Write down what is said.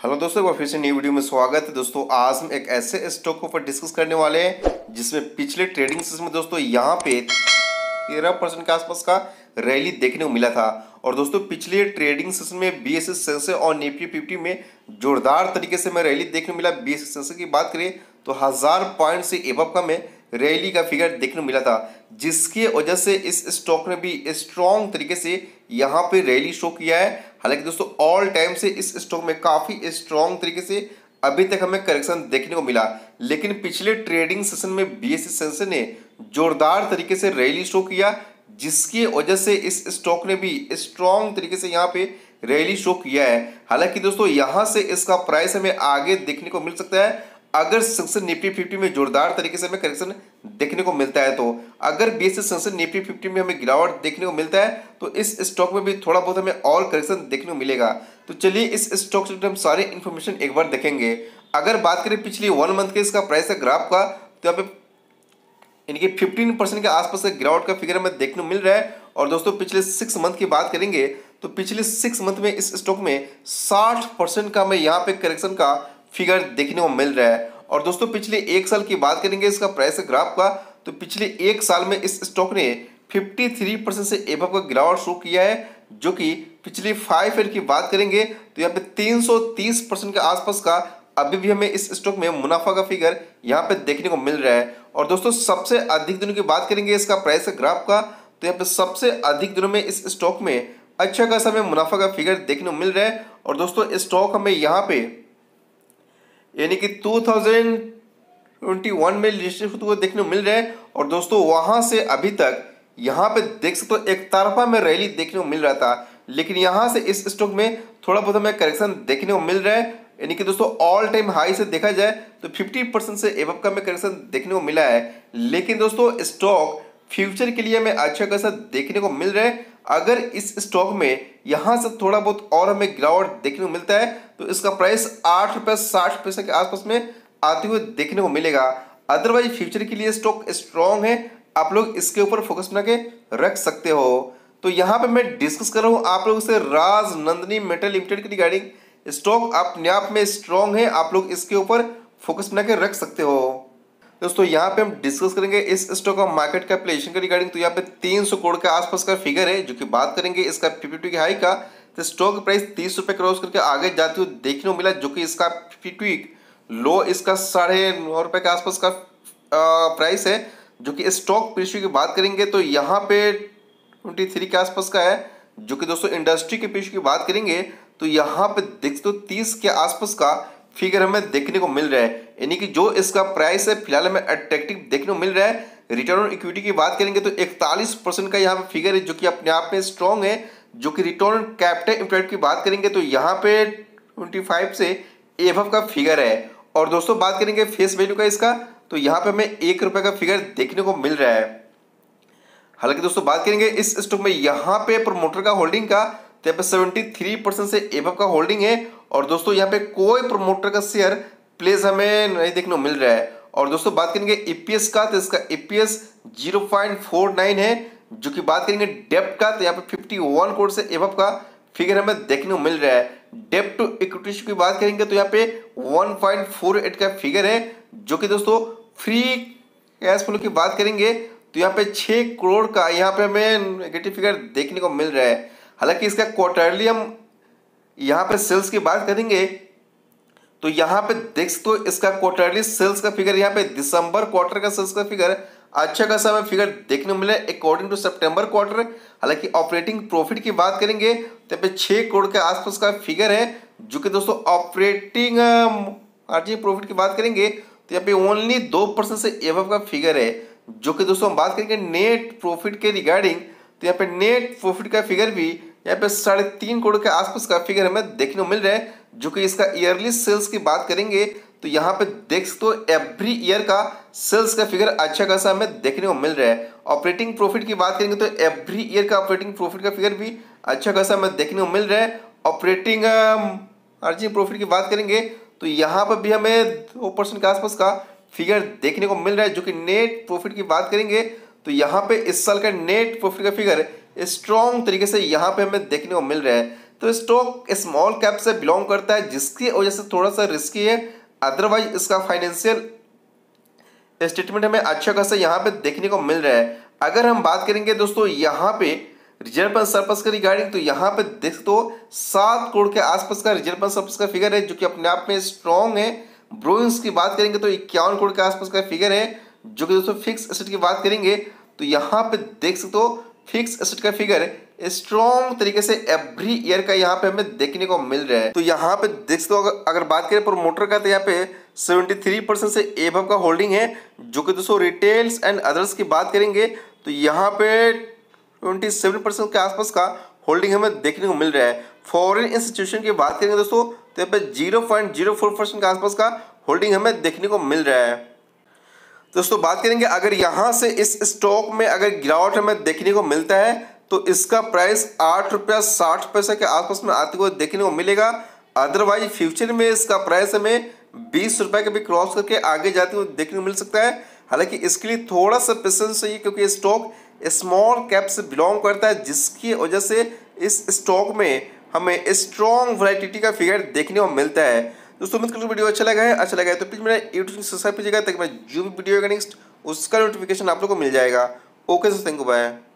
Hello दोस्तों, एक बार फिर से नई वीडियो में स्वागत है। दोस्तों आज हम एक ऐसे स्टॉक के ऊपर डिस्कस करने वाले हैं जिसमें पिछले ट्रेडिंग सेशन में दोस्तों यहाँ पे 13% के आसपास का रैली देखने को मिला था। और दोस्तों पिछले ट्रेडिंग सेशन में बीएसएस सेंसेक्स और निफ्टी 50 में जोरदार तरीके से हमें रैली देखने को मिला। बीएसएस सेंसेक्स की बात करें तो 1000 पॉइंट से एबव का में रैली का फिगर देखने को मिला था, जिसकी वजह से इस स्टॉक ने भी स्ट्रॉन्ग तरीके से यहाँ पे रैली शो किया है। हालांकि दोस्तों ऑल टाइम से इस स्टॉक में काफ़ी स्ट्रॉन्ग तरीके से अभी तक हमें करेक्शन देखने को मिला, लेकिन पिछले ट्रेडिंग सेशन में बीएसएस सेंसेक्स ने जोरदार तरीके से रैली शो किया, जिसकी वजह से इस स्टॉक ने भी स्ट्रॉन्ग तरीके से यहाँ पे रैली शो किया है। हालांकि दोस्तों यहाँ से इसका प्राइस हमें आगे देखने को मिल सकता है अगर सेंसेक्स निफ्टी 50 में जोरदार तरीके से हमें करेक्शन देखने को मिलता है। तो अगर बीएसएस सेंसेक्स निफ्टी 50 में हमें गिरावट देखने को मिलता है तो इस स्टॉक में भी थोड़ा बहुत हमें और करेक्शन देखने को मिलेगा। तो चलिए इस स्टॉक से हम सारे इन्फॉर्मेशन एक बार देखेंगे। अगर बात करें पिछले 1 मंथ के इसका प्राइस का ग्राफ का, तो यहाँ पे इनके 15% के आसपास का गिरावट का फिगर हमें देखने को मिल रहा है। और दोस्तों पिछले 6 मंथ की बात करेंगे तो पिछले 6 मंथ में इस स्टॉक में 60% का हमें यहाँ पे करेक्शन का फिगर देखने को मिल रहा है। और दोस्तों पिछले 1 साल की बात करेंगे इसका प्राइस ग्राफ का, तो पिछले 1 साल में इस स्टॉक ने 53% से एबव का गिरावट शो किया है, जो कि पिछले 5 ईयर की बात करेंगे तो यहाँ पे 330% के आसपास का अभी भी हमें इस स्टॉक में मुनाफा का फिगर यहाँ पे देखने को मिल रहा है। और दोस्तों सबसे अधिक दिनों की बात करेंगे इसका प्राइस ग्राफ का, तो यहाँ पे सबसे अधिक दिनों में इस स्टॉक में अच्छा खासा हमें मुनाफा का फिगर देखने को मिल रहा है। और दोस्तों स्टॉक हमें यहाँ पे यानी कि 2021 में लिस्टेड होते हुए देखने को मिल रहा है। और दोस्तों वहां से अभी तक यहाँ पे देख सकते हो एक तरफा में रैली देखने को मिल रहा था, लेकिन यहाँ से इस स्टॉक में थोड़ा बहुत हमें करेक्शन देखने को मिल रहा है। यानी कि दोस्तों ऑल टाइम हाई से देखा जाए तो 50% से एबव का हमें करेक्शन देखने को मिला है, लेकिन दोस्तों स्टॉक फ्यूचर के लिए हमें अच्छा खासा देखने को मिल रहा है। अगर इस स्टॉक में यहाँ से थोड़ा बहुत और हमें गिरावट देखने को मिलता है तो इसका प्राइस 8 रुपये 60 पैसे के आसपास में आते हुए देखने को मिलेगा। अदरवाइज फ्यूचर के लिए स्टॉक स्ट्रॉन्ग है, आप लोग इसके ऊपर फोकस बना के रख सकते हो। तो यहाँ पे मैं डिस्कस कर रहा हूँ आप लोगों से राजनंदनी मेटल लिमिटेड की रिगार्डिंग। स्टॉक अपने आप में स्ट्रॉन्ग है, आप लोग इसके ऊपर फोकस बना के रख सकते हो। दोस्तों यहाँ पे हम डिस्कस करेंगे इस स्टॉक का मार्केट कैपिटलाइजेशन के रिगार्डिंग। तो यहाँ पे 300 करोड़ के आसपास का फिगर है, जो कि बात करेंगे इसका 52 की हाई का, तो स्टॉक प्राइस 30 रुपये क्रॉस करके आगे जाते हुए देखने को मिला, जो कि इसका 52 लो इसका 9.5 रुपये के आसपास का प्राइस है। जो कि स्टॉक रेशियो की बात करेंगे तो यहाँ पे 23 के आसपास का है, जो कि दोस्तों इंडस्ट्री के रेशियो की बात करेंगे तो यहाँ पे देख सकते हो 30 के आसपास का फिगर हमें देखने को मिल रहा है। यानी कि जो इसका प्राइस है फिलहाल हमें अट्रैक्टिव देखने को मिल रहा है। रिटर्न ऑन इक्विटी की बात करेंगे तो 41% का यहाँ पे फिगर है, जो कि अपने आप में स्ट्रॉन्ग है। जो कि रिटर्न ऑन कैपिटल एम्प्लॉयड की बात करेंगे तो यहाँ पे 25 से एबव का फिगर है। और दोस्तों बात करेंगे फेस वैल्यू का इसका, तो यहाँ पे हमें 1 रुपये का फिगर देखने को मिल रहा है। हालांकि दोस्तों बात करेंगे इस स्टॉक में यहाँ पे प्रमोटर का होल्डिंग का, तो यहाँ पे 73% से एबव का होल्डिंग है। और दोस्तों यहाँ पे कोई प्रमोटर का शेयर प्लेस हमें नहीं देखने को मिल रहा है। और दोस्तों बात करेंगे ईपीएस का, तो इसका ईपीएस 0.49 है। जो कि बात करेंगे डेप्ट का, तो यहाँ पे 51 करोड़ से एबव का फिगर हमें देखने को मिल रहा है। डेप्ट टू इक्विटी की बात करेंगे तो यहाँ पे 1.48 का फिगर है। जो कि दोस्तों फ्री कैश फ्लो की बात करेंगे तो यहाँ पे 6 करोड़ का यहाँ पे हमें नेगेटिव फिगर देखने को मिल रहा है। हालांकि इसका क्वार्टरली हम यहाँ पे सेल्स की बात करेंगे तो यहाँ पे देख सकते हो इसका क्वार्टरली सेल्स का फिगर, यहाँ पे दिसंबर क्वार्टर का सेल्स का फिगर अच्छा खासा हमें फिगर देखने को मिला है अकॉर्डिंग टू सितंबर क्वार्टर। हालांकि ऑपरेटिंग प्रॉफिट की बात करेंगे तो यहाँ पे 6 करोड़ के आसपास का फिगर है। जो कि दोस्तों ऑपरेटिंग मार्जिन प्रॉफिट की बात करेंगे तो यहाँ पे ओनली 2% से एबव का फिगर है। जो कि दोस्तों हम बात करेंगे नेट प्रॉफिट के रिगार्डिंग, तो यहाँ पे नेट प्रॉफिट का फिगर भी यहाँ पे 3.5 करोड़ के आसपास का फिगर हमें देखने को मिल रहा है। जो कि इसका ईयरली सेल्स की बात करेंगे तो यहाँ पे देख सकते हो एवरी ईयर का सेल्स का फिगर अच्छा खासा हमें देखने को मिल रहा है। ऑपरेटिंग प्रॉफिट की बात करेंगे तो एवरी ईयर का ऑपरेटिंग प्रॉफिट का फिगर भी अच्छा खासा हमें देखने को मिल रहा है। ऑपरेटिंग मार्जिन प्रॉफिट की बात करेंगे तो यहाँ पर भी हमें 2% के आसपास का फिगर देखने को मिल रहा है। जो कि नेट प्रॉफिट की बात करेंगे तो यहाँ पे इस साल का नेट प्रॉफिट का फिगर स्ट्रॉन्ग तरीके से यहाँ पे हमें देखने को मिल रहा है। तो स्टॉक स्मॉल कैप से बिलोंग करता है, जिसकी वजह से थोड़ा सा रिस्की है। अदरवाइज इसका फाइनेंशियल स्टेटमेंट हमें अच्छा खासा यहाँ पे देखने को मिल रहा है। अगर हम बात करेंगे दोस्तों यहाँ पे रिजर्व एंड सरप्लस का रिगार्डिंग, तो यहाँ पे देख तो 7 करोड़ के आसपास का रिजर्व एंड सरप्लस का फिगर है, जो कि अपने आप में स्ट्रॉन्ग है। ब्रोइंग्स की बात करेंगे तो 51 करोड़ के आसपास का फिगर है, जो कि दोस्तों फिक्स एसेट की बात करेंगे तो यहाँ पे देख सकते हो फिक्स एसेट का फिगर स्ट्रॉन्ग तरीके से एवरी ईयर का यहाँ पे हमें देखने को मिल रहा है। तो यहाँ पे देख सकते हो अगर बात करें प्रोमोटर का, तो यहाँ पे 73% से एबव का होल्डिंग है, जो कि दोस्तों रिटेल्स एंड अदर्स की बात करेंगे तो यहाँ पे 27% के आसपास का होल्डिंग हमें देखने को मिल रहा है। फॉरेन इंस्टीट्यूशन की बात करेंगे दोस्तों तो यहाँ पे 0.04% के आसपास का होल्डिंग हमें देखने को मिल रहा है। दोस्तों बात करेंगे अगर यहाँ से इस स्टॉक में अगर गिरावट हमें देखने को मिलता है तो इसका प्राइस 8 रुपया 60 पैसे के आसपास में आते हुए देखने को मिलेगा। अदरवाइज फ्यूचर में इसका प्राइस हमें 20 रुपये के भी क्रॉस करके आगे जाते हुए देखने को मिल सकता है। हालांकि इसके लिए थोड़ा सा पेशेंस चाहिए, क्योंकि स्टॉक स्मॉल कैप से बिलोंग करता है, जिसकी वजह से इस स्टॉक में हमें स्ट्रॉन्ग वैलिडिटी का फिगर देखने को मिलता है। दोस्तों उम्मीद करता हूं वीडियो अच्छा लगा है तो प्लीज़ मेरा यूट्यूब चैनल सब्सक्राइब कीजिएगा, ताकि मैं जो भी वीडियो का नेक्स्ट उसका नोटिफिकेशन आप लोग को मिल जाएगा। Okay sir, thank you, bye.